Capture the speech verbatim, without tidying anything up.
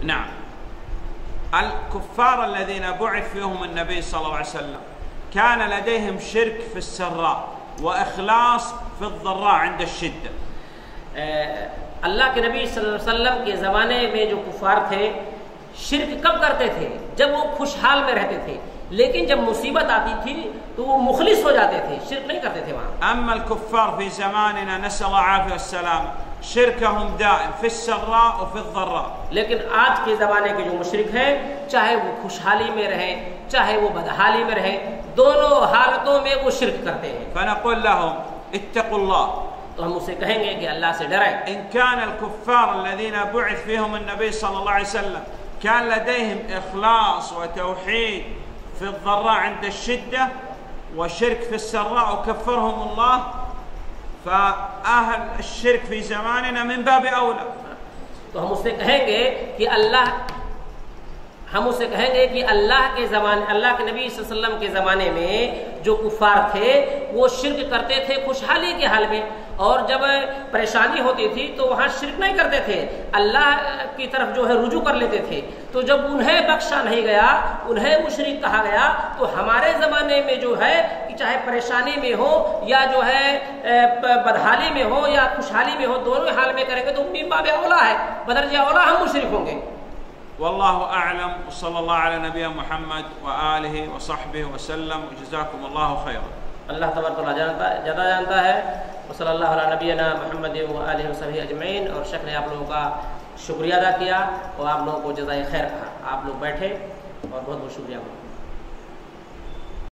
نعم. الكفار الذين بعث فيهم النبي صلى الله عليه وسلم كان لديهم شرك في السراء وإخلاص في الضراء عند الشدة. اللہ کے نبی صلی اللہ علیہ وسلم کے زمانے میں جو کفار تھے شرک کب کرتے تھے؟ جب وہ خوشحال میں رہتے تھے، لیکن جب مصیبت آتی تھی تو وہ مخلص ہو جاتے تھے، شرک نہیں کرتے تھے وہاں. أما الكفار في زماننا نسأل الله العافية والسلام شركهم دائم في السراء وفي الضراء. لیکن آج کے زمانے کے جو مشرک ہیں چاہے وہ خوشحالی میں رہیں چاہے وہ بدحالی میں رہیں، دونوں حالتوں میں وہ شرک کرتے ہیں. فنقول لهم اتقوا الله. تو ہم اسے کہیں گے کہ اللہ سے ڈریں. إن كان الكفار الذين بعث فيهم النبي صلى الله عليه وسلم كان لديهم إخلاص وتوحيد في الضراء عند الشدة وشرك في السراء وكفرهم الله، فأهل الشرك في زماننا من باب أولى. تو ہم اسے کہیں گے کہ اللہ ہم اسے کہیں گے کہ اللہ کے زمانے اللہ کے نبی صلی اللہ علیہ وسلم کے زمانے میں جو کفار تھے وہ شرک کرتے تھے خوشحالی کے حال میں، اور جب پریشانی ہوتی تھی تو وہاں شرک نہیں کرتے تھے، اللہ کی طرف جو ہے رجوع کر لیتے تھے. تو جب انہیں بخشا نہیں گیا، انہیں مشرک کہا گیا، تو ہمارے زمانے میں جو ہے کہ چاہے پریشانی میں ہو یا جو ہے بدحالی میں ہو یا خوشحالی میں ہو، دونوں حال میں کریں گے تو من باب اولا ہے، بدرجہ اولا ہم مشرک ہوں گے. والله أعلم، وصلى الله على نبينا محمد وآله وصحبه وسلم، وجزاكم الله خيرا. اللہ تبارک و تعالیٰ جانتا ہے زیادہ جانتا ہے. وصلی اللہ علیہ نبینا محمد و آلہ وصحبہ اجمعین. اور شیخ نے آپ لوگوں کا شکریہ ادا کیا اور آپ لوگوں کو جزائے خیر کہا. آپ لوگ بیٹھے اور بہت بہت شکریہ.